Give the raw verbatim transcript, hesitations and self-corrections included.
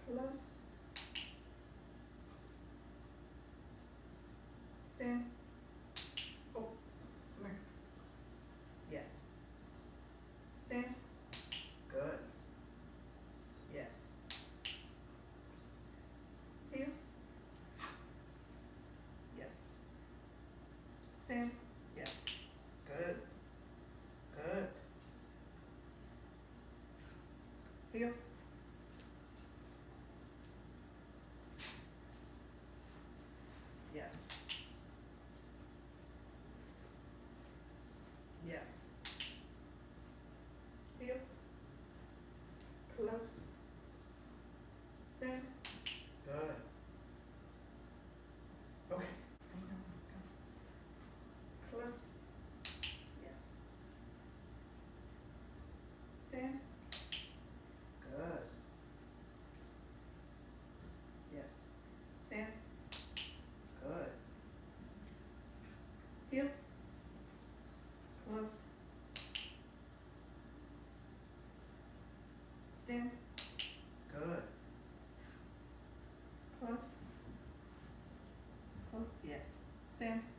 Close. Stand. Oh, come here. Yes. Stand. Good. Yes. Heel. Yes. Stand. Yes. Good. Good. Heel. Yes. Yes. Heel. Close. Stand. Good. Okay. Close. Yes. Stand. Good. Yes. Stand. Good. Heel. Close. Stand. Good. Close. Close. Yes. Stand.